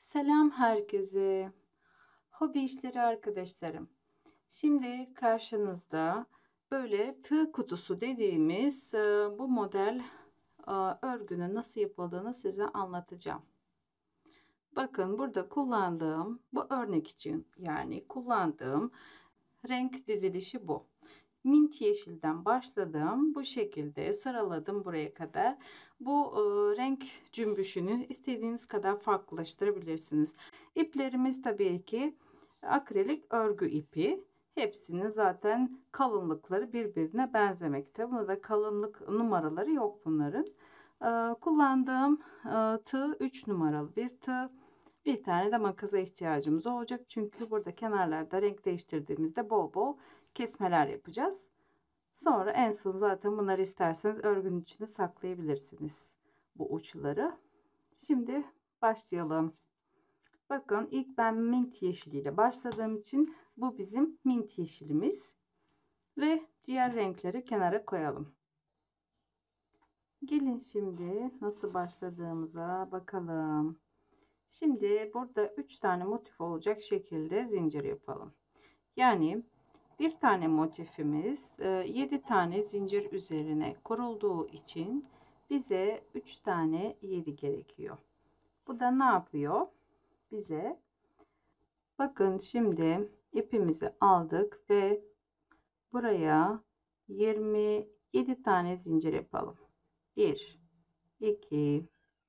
Selam herkese. Hobi işleri arkadaşlarım. Şimdi karşınızda böyle tığ kutusu dediğimiz bu model örgünün nasıl yapıldığını size anlatacağım. Bakın burada kullandığım bu örnek için yani kullandığım renk dizilişi bu. Mint yeşilden başladım. Bu şekilde sıraladım buraya kadar. Bu renk cümbüşünü istediğiniz kadar farklılaştırabilirsiniz. İplerimiz tabii ki akrilik örgü ipi. Hepsinin zaten kalınlıkları birbirine benzemekte. Burada kalınlık numaraları yok bunların. Kullandığım tığ 3 numaralı bir tığ. Bir tane de makasa ihtiyacımız olacak. Çünkü burada kenarlarda renk değiştirdiğimizde bol bol kesmeler yapacağız. Sonra en son zaten bunları isterseniz örgünün içine saklayabilirsiniz bu uçları. Şimdi başlayalım. Bakın ilk ben mint yeşiliyle başladığım için bu bizim mint yeşilimiz. Ve diğer renkleri kenara koyalım. Gelin şimdi nasıl başladığımıza bakalım. Şimdi burada 3 tane motif olacak şekilde zincir yapalım. Yani bir tane motifimiz 7 tane zincir üzerine kurulduğu için bize 3 tane 7 gerekiyor. Bu da ne yapıyor? Bize bakın şimdi ipimizi aldık ve buraya 27 tane zincir yapalım. 1 2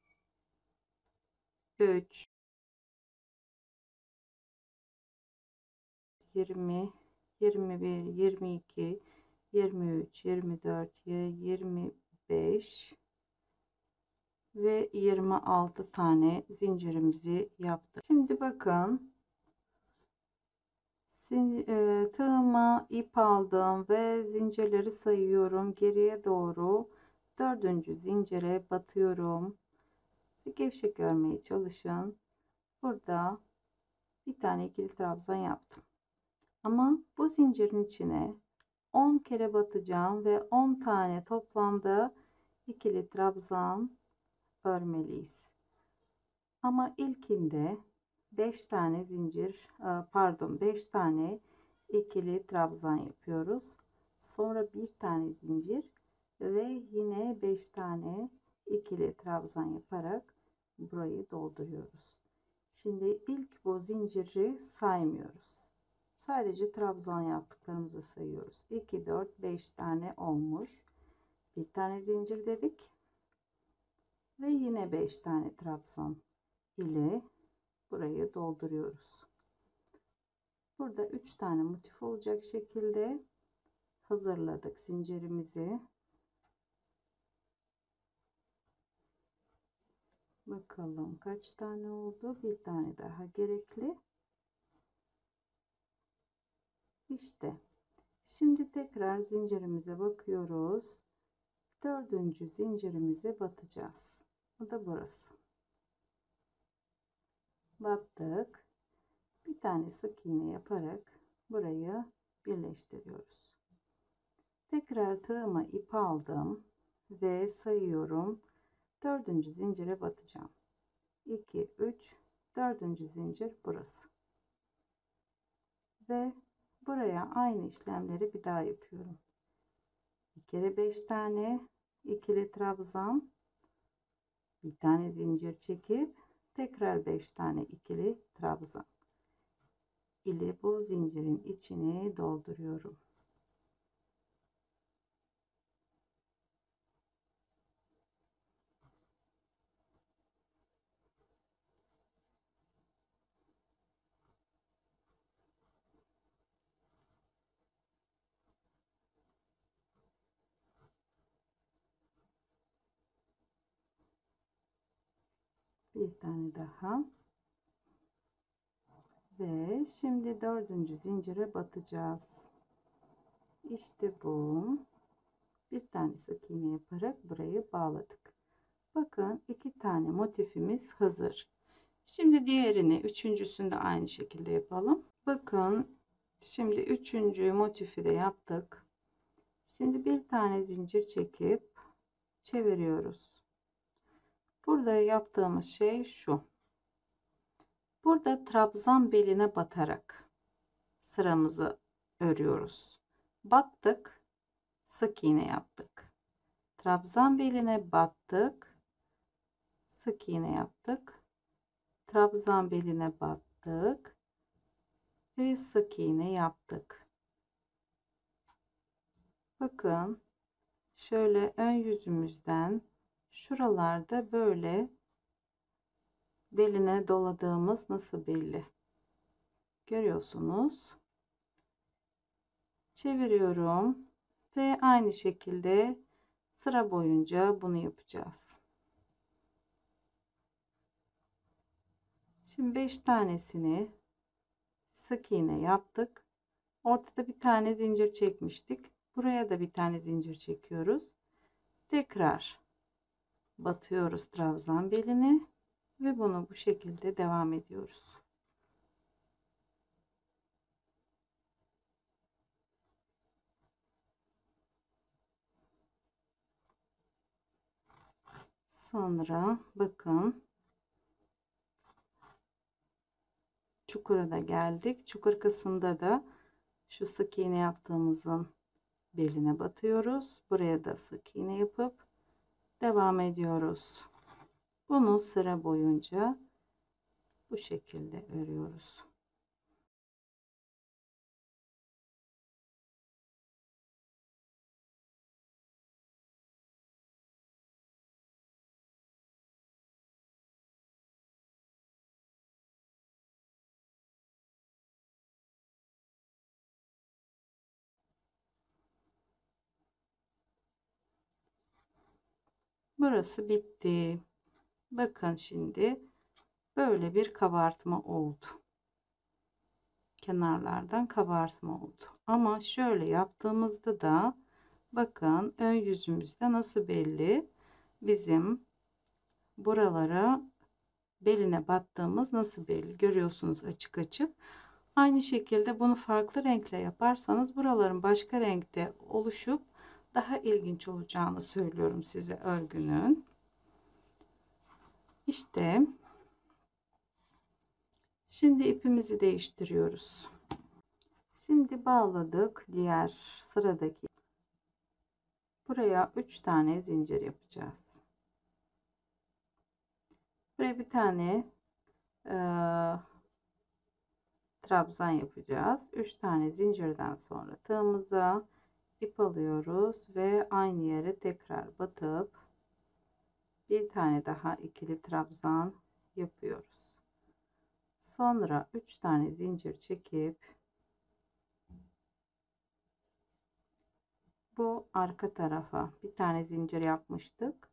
3 20 21 22 23 24 25 ve 26 tane zincirimizi yaptık. Şimdi bakın tığıma ip aldım ve zincirleri sayıyorum. Geriye doğru dördüncü zincire batıyorum. Gevşek görmeye çalışın. Burada bir tane ikili trabzan yaptım. Ama bu zincirin içine 10 kere batacağım ve 10 tane toplamda ikili trabzan örmeliyiz. Ama ilkinde 5 tane zincir pardon 5 tane ikili trabzan yapıyoruz. Sonra bir tane zincir ve yine 5 tane ikili trabzan yaparak burayı dolduruyoruz. Şimdi ilk bu zinciri saymıyoruz. Sadece trabzan yaptıklarımızı sayıyoruz. 2 4 5 tane olmuş. Bir tane zincir dedik ve yine 5 tane trabzan ile burayı dolduruyoruz. Burada 3 tane motif olacak şekilde hazırladık zincirimizi. Bakalım kaç tane oldu? Bir tane daha gerekli. İşte şimdi tekrar zincirimize bakıyoruz. Dördüncü zincirimize batacağız. Bu da burası. Battık. Bir tane sık iğne yaparak burayı birleştiriyoruz. Tekrar tığıma ip aldım ve sayıyorum. Dördüncü zincire batacağım. 2 3 dördüncü zincir burası. Ve buraya aynı işlemleri bir daha yapıyorum. Bir kere 5 tane ikili trabzan, bir tane zincir çekip tekrar 5 tane ikili trabzan ile bu zincirin içine dolduruyorum. Bir tane daha ve şimdi dördüncü zincire batacağız. İşte bu. Bir tane sık iğne yaparak burayı bağladık. Bakın 2 tane motifimiz hazır. Şimdi diğerini, üçüncüsünü de aynı şekilde yapalım. Bakın şimdi üçüncü motifi de yaptık. Şimdi bir tane zincir çekip çeviriyoruz. Burada yaptığımız şey şu. Burada trabzan beline batarak sıramızı örüyoruz. Battık, sık iğne yaptık. Trabzan beline battık, sık iğne yaptık. Trabzan beline battık ve sık iğne yaptık. Bakın şöyle ön yüzümüzden şuralarda böyle beline doladığımız nasıl belli? Görüyorsunuz. Çeviriyorum ve aynı şekilde sıra boyunca bunu yapacağız. Şimdi 5 tanesini sık iğne yaptık. Ortada bir tane zincir çekmiştik. Buraya da bir tane zincir çekiyoruz. Tekrar batıyoruz trabzan beline ve bunu bu şekilde devam ediyoruz. Sonra bakın çukura da geldik. Çukur kısmında da şu sık iğne yaptığımızın beline batıyoruz. Buraya da sık iğne yapıp devam ediyoruz. Bunu sıra boyunca bu şekilde örüyoruz. Burası bitti. Bakın şimdi böyle bir kabartma oldu. Kenarlardan kabartma oldu. Ama şöyle yaptığımızda da bakın ön yüzümüzde nasıl belli? Bizim buralara beline battığımız nasıl belli? Görüyorsunuz açık açık. Aynı şekilde bunu farklı renkle yaparsanız buraların başka renkte oluşup daha ilginç olacağını söylüyorum size örgünün. İşte şimdi ipimizi değiştiriyoruz. Şimdi bağladık diğer sıradaki. Buraya 3 tane zincir yapacağız. Buraya bir tane trabzan yapacağız. 3 tane zincirden sonra tığımıza ip alıyoruz ve aynı yere tekrar batıp bir tane daha ikili trabzan yapıyoruz. Sonra 3 tane zincir çekip bu arka tarafa bir tane zincir yapmıştık.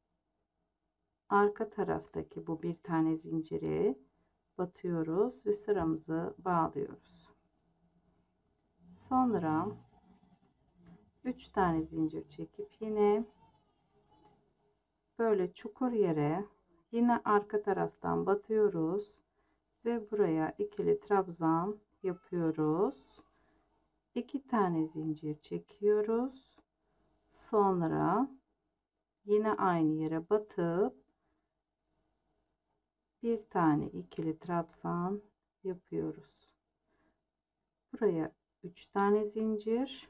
Arka taraftaki bu bir tane zinciri batıyoruz ve sıramızı bağlıyoruz. Sonra 3 tane zincir çekip yine böyle çukur yere yine arka taraftan batıyoruz ve buraya ikili trabzan yapıyoruz. 2 tane zincir çekiyoruz. Sonra yine aynı yere batıp bir tane ikili trabzan yapıyoruz. Buraya 3 tane zincir,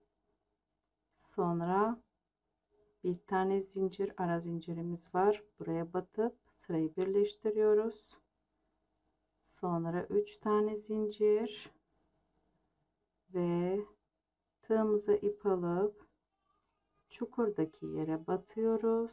sonra bir tane zincir, ara zincirimiz var. Buraya batıp sırayı birleştiriyoruz. Sonra 3 tane zincir ve tığımıza ip alıp çukurdaki yere batıyoruz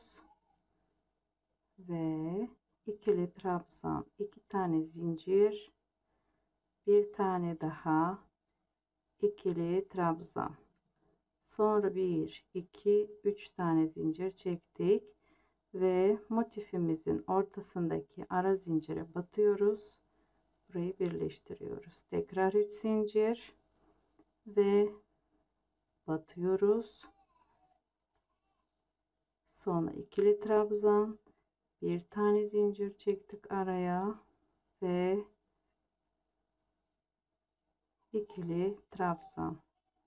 ve ikili trabzan, 2 tane zincir, bir tane daha ikili trabzan. Sonra 1 2 3 tane zincir çektik ve motifimizin ortasındaki ara zincire batıyoruz. Burayı birleştiriyoruz. Tekrar 3 zincir ve batıyoruz. Sonra ikili trabzan, bir tane zincir çektik araya ve ikili trabzan.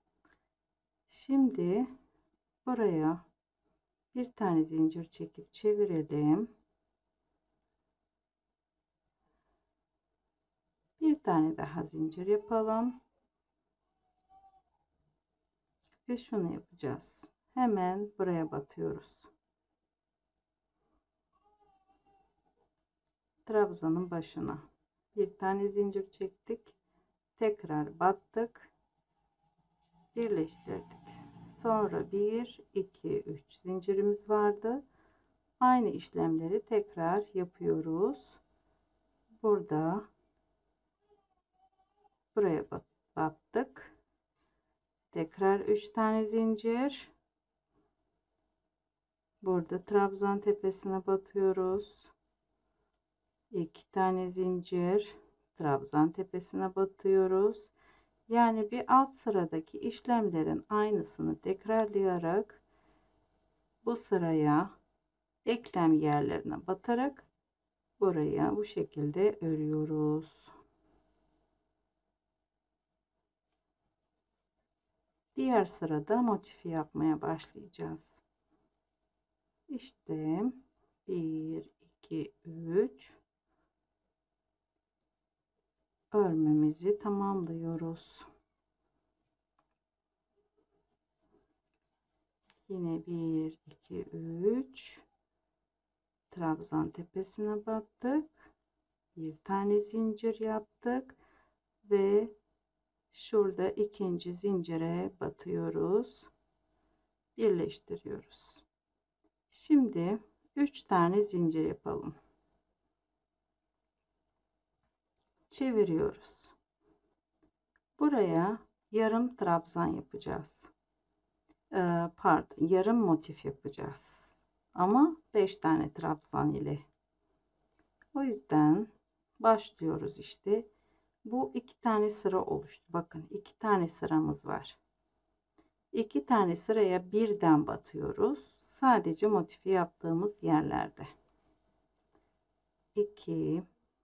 Şimdi buraya bir tane zincir çekip çevirelim. Bir tane daha zincir yapalım ve şunu yapacağız. Hemen buraya batıyoruz. Trabzanın başına bir tane zincir çektik. Tekrar battık. Birleştirdik. Sonra 1 2 3 zincirimiz vardı. Aynı işlemleri tekrar yapıyoruz. Burada buraya battık. Tekrar 3 tane zincir. Burada trabzan tepesine batıyoruz. 2 tane zincir. Trabzan tepesine batıyoruz. Yani bir alt sıradaki işlemlerin aynısını tekrarlayarak bu sıraya eklem yerlerine batarak buraya bu şekilde örüyoruz. Diğer sırada motifi yapmaya başlayacağız. İşte 1 2 3 örmemizi tamamlıyoruz. Yine 1 2 3 trabzan tepesine battık. Bir tane zincir yaptık ve şurada ikinci zincire batıyoruz. Birleştiriyoruz. Şimdi 3 tane zincir yapalım. Çeviriyoruz. Buraya yarım trabzan yapacağız. Pardon, yarım motif yapacağız. Ama 5 tane trabzan ile. O yüzden başlıyoruz işte. Bu 2 tane sıra oluştu. Bakın 2 tane sıramız var. 2 tane sıraya birden batıyoruz. Sadece motifi yaptığımız yerlerde. 2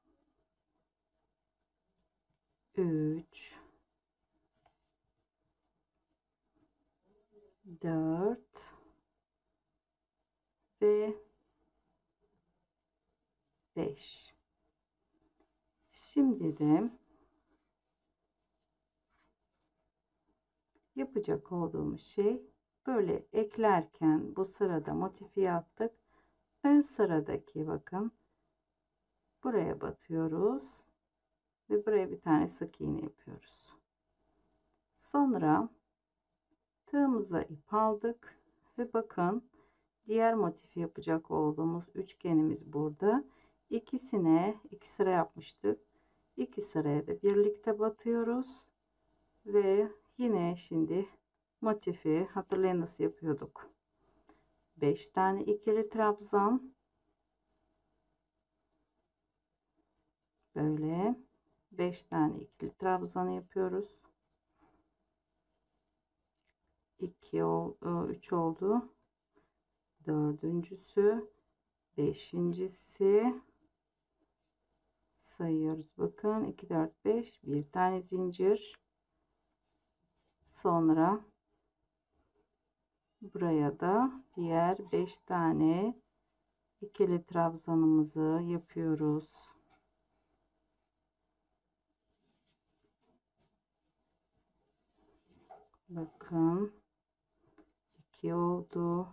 3 4 ve 5. Şimdi de yapacak olduğumuz şey böyle eklerken bu sırada motifi yaptık. Ön sıradaki bakın buraya batıyoruz ve buraya bir tane sık iğne yapıyoruz. Sonra tığımıza ip aldık ve bakın diğer motifi yapacak olduğumuz üçgenimiz burada. İkisine 2 sıra yapmıştık. 2 sıraya da birlikte batıyoruz ve yine şimdi motifi hatırlayın nasıl yapıyorduk. 5 tane ikili trabzan, böyle 5 tane ikili trabzan yapıyoruz. 2 3 oldu. Dördüncüsü, beşincisi sayıyoruz. Bakın 2 4 5 bir tane zincir. Sonra buraya da diğer 5 tane ikili trabzanımızı yapıyoruz. Bakın 2 oldu.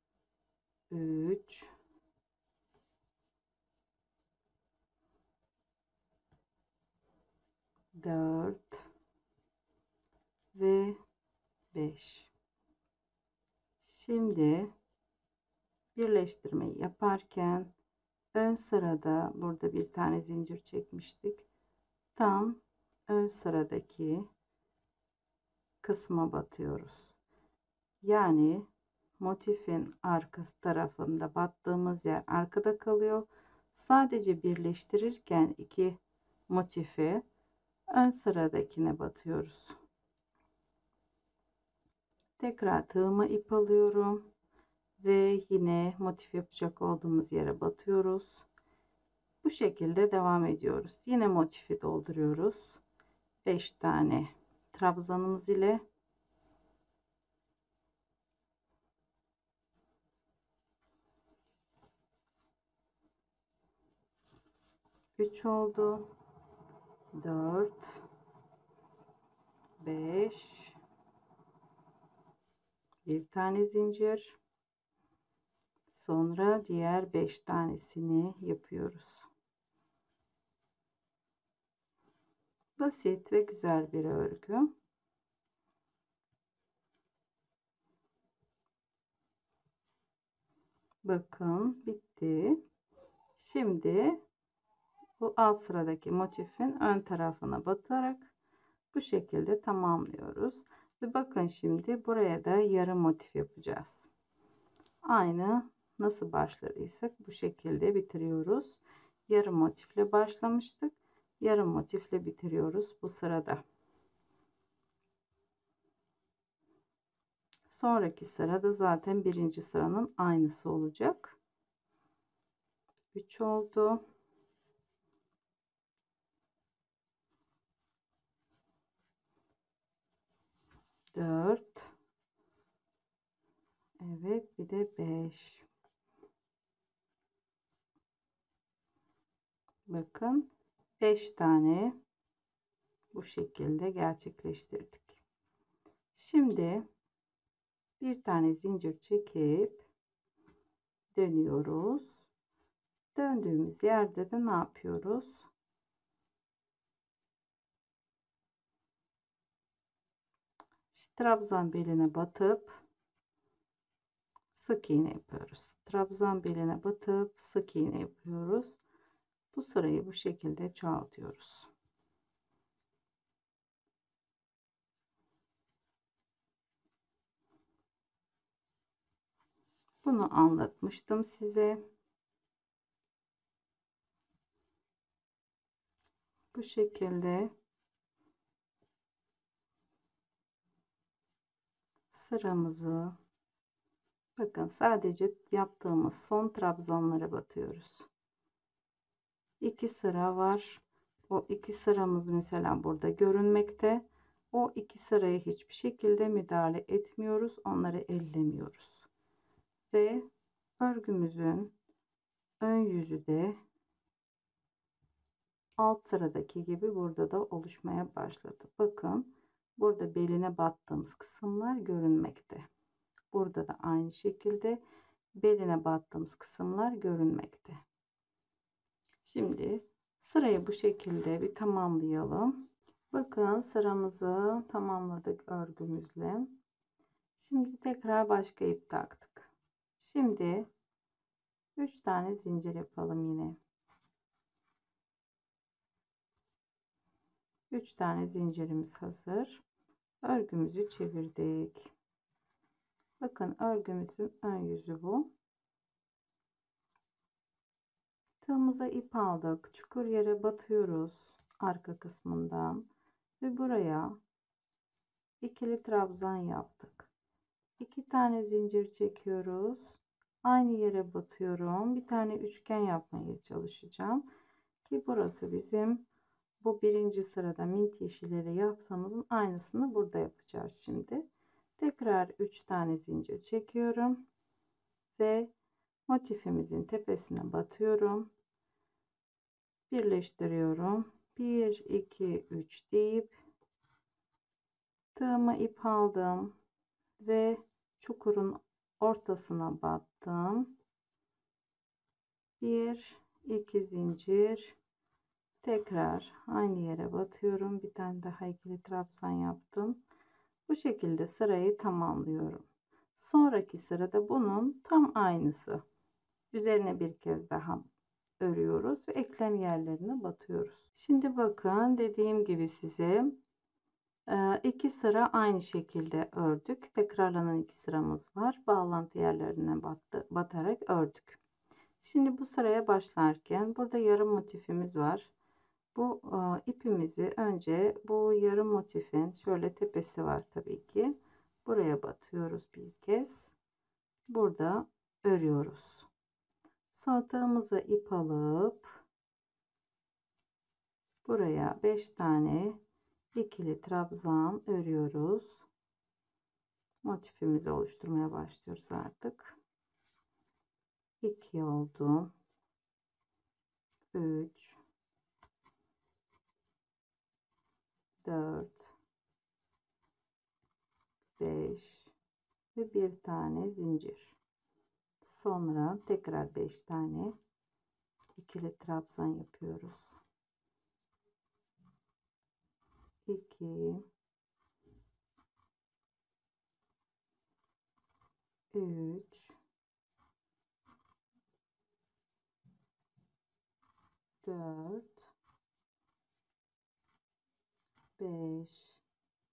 3 4 ve 5. Şimdi birleştirmeyi yaparken ön sırada burada bir tane zincir çekmiştik. Tam ön sıradaki kısma batıyoruz. Yani motifin arka tarafında battığımız yer arkada kalıyor. Sadece birleştirirken iki motifi ön sıradakine batıyoruz. Tekrar tığıma ip alıyorum ve yine motif yapacak olduğumuz yere batıyoruz. Bu şekilde devam ediyoruz. Yine motifi dolduruyoruz. 5 tane trabzanımız ile 3 oldu. 4, 5, bir tane zincir, sonra diğer 5 tanesini yapıyoruz. Basit ve güzel bir örgü. Bakın bitti. Şimdi bu alt sıradaki motifin ön tarafına batarak bu şekilde tamamlıyoruz. Ve bakın şimdi buraya da yarım motif yapacağız. Aynı nasıl başladıysak bu şekilde bitiriyoruz. Yarım motifle başlamıştık. Yarım motifle bitiriyoruz bu sırada. Sonraki sırada zaten birinci sıranın aynısı olacak. 3 oldu. 4. Evet, bir de 5. Bakın 5 tane bu şekilde gerçekleştirdik. Şimdi bir tane zincir çekip dönüyoruz. Döndüğümüz yerde de ne yapıyoruz? Trabzan beline batıp sık iğne yapıyoruz. Trabzan beline batıp sık iğne yapıyoruz. Bu sırayı bu şekilde çoğaltıyoruz. Bunu anlatmıştım size. Bu şekilde sıramızı, bakın sadece yaptığımız son trabzanlara batıyoruz. 2 sıra var. O 2 sıramız mesela burada görünmekte. O 2 sıraya hiçbir şekilde müdahale etmiyoruz. Onları ellemiyoruz. Ve örgümüzün ön yüzü de alt sıradaki gibi burada da oluşmaya başladı. Bakın burada beline battığımız kısımlar görünmekte. Burada da aynı şekilde beline battığımız kısımlar görünmekte. Şimdi sırayı bu şekilde bir tamamlayalım. Bakın sıramızı tamamladık örgümüzle. Şimdi tekrar başka ip taktık. Şimdi 3 tane zincir yapalım yine. 3 tane zincirimiz hazır. Örgümüzü çevirdik. Bakın örgümüzün ön yüzü bu. Tığımıza ip aldık. Çukur yere batıyoruz arka kısmından ve buraya ikili trabzan yaptık. 2 tane zincir çekiyoruz. Aynı yere batıyorum. Bir tane üçgen yapmaya çalışacağım ki burası bizim bu birinci sırada mint yeşilleri yaptığımızın aynısını burada yapacağız şimdi. Tekrar 3 tane zincir çekiyorum ve motifimizin tepesine batıyorum. Birleştiriyorum. 1 2 3 deyip tığıma ip aldım ve çukurun ortasına battım. 1 2 zincir, tekrar aynı yere batıyorum. Bir tane daha ikili trabzan yaptım. Bu şekilde sırayı tamamlıyorum. Sonraki sırada bunun tam aynısı. Üzerine bir kez daha örüyoruz ve eklem yerlerine batıyoruz. Şimdi bakın dediğim gibi size 2 sıra aynı şekilde ördük. Tekrarlanan 2 sıramız var. Bağlantı yerlerine batarak ördük. Şimdi bu sıraya başlarken burada yarım motifimiz var. Bu ipimizi önce bu yarım motifin şöyle tepesi var tabii ki. Buraya batıyoruz bir kez. Burada örüyoruz. Sonra tığımıza ip alıp buraya 5 tane ikili trabzan örüyoruz. Motifimizi oluşturmaya başlıyoruz artık. 2 oldu. 3 4, 5 ve bir tane zincir. Sonra tekrar 5 tane ikili trabzan yapıyoruz. 2, 3, 4, 5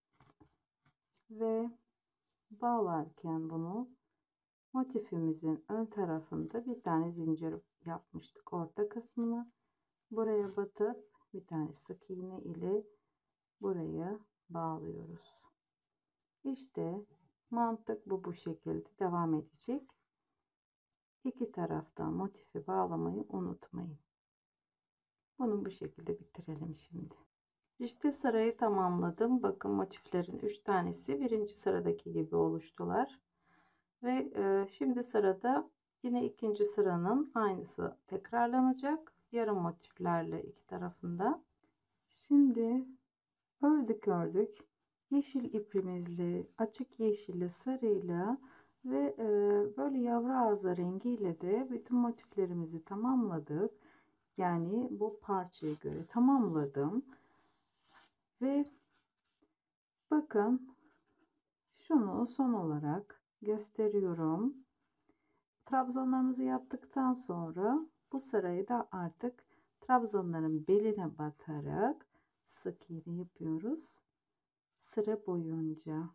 ve bağlarken bunu motifimizin ön tarafında bir tane zincir yapmıştık orta kısmına. Buraya batıp bir tane sık iğne ile buraya bağlıyoruz. İşte mantık bu şekilde devam edecek. İki taraftan motifi bağlamayı unutmayın. Bunu bu şekilde bitirelim şimdi. İşte sırayı tamamladım. Bakın motiflerin 3 tanesi birinci sıradaki gibi oluştular. Ve şimdi sırada yine ikinci sıranın aynısı tekrarlanacak. Yarım motiflerle iki tarafında. Şimdi ördük. Yeşil ipimizle, açık yeşille, sarıyla ve böyle yavru ağzı rengiyle de bütün motiflerimizi tamamladık. Yani bu parçaya göre tamamladım. Ve bakın şunu son olarak gösteriyorum. Trabzanlarımızı yaptıktan sonra bu sırayı da artık trabzanların beline batarak sık iğne yapıyoruz. Sıra boyunca.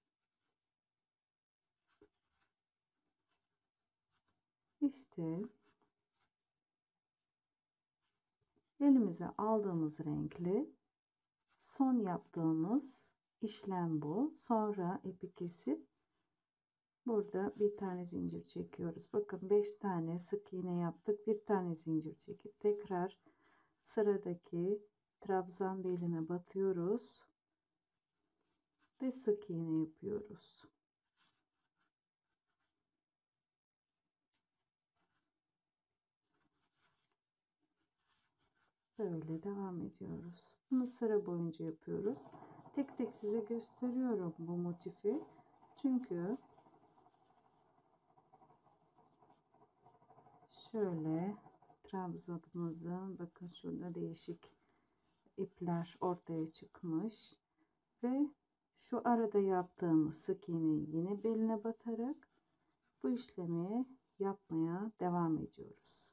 İşte elimize aldığımız renkli son yaptığımız işlem bu. Sonra ipi kesip burada bir tane zincir çekiyoruz. Bakın 5 tane sık iğne yaptık. Bir tane zincir çekip tekrar sıradaki trabzan beline batıyoruz ve sık iğne yapıyoruz. Böyle devam ediyoruz. Bunu sıra boyunca yapıyoruz. Tek tek size gösteriyorum bu motifi. Çünkü şöyle trabzanımızın bakın şurada değişik ipler ortaya çıkmış ve şu arada yaptığımız sık iğneyi yine beline batarak bu işlemi yapmaya devam ediyoruz.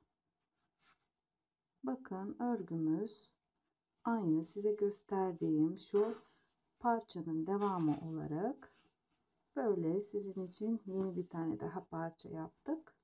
Bakın örgümüz aynı size gösterdiğim şu parçanın devamı olarak böyle sizin için yeni bir tane daha parça yaptık.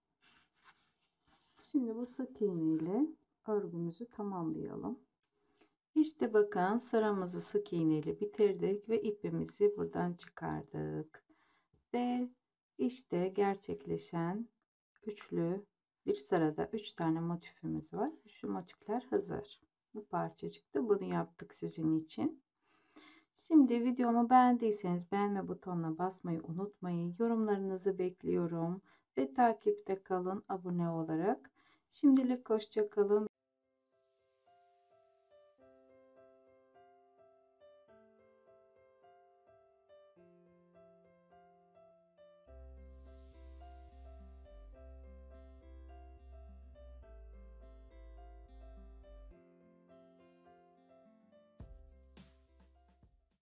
Şimdi bu sık iğne ile örgümüzü tamamlayalım. İşte bakın sıramızı sık iğne ile bitirdik ve ipimizi buradan çıkardık. Ve işte gerçekleşen üçlü bir sırada 3 tane motifimiz var. Şu motifler hazır. Bu parça çıktı. Bunu yaptık sizin için. Şimdi videomu beğendiyseniz beğenme butonuna basmayı unutmayın. Yorumlarınızı bekliyorum ve takipte kalın abone olarak. Şimdilik hoşça kalın.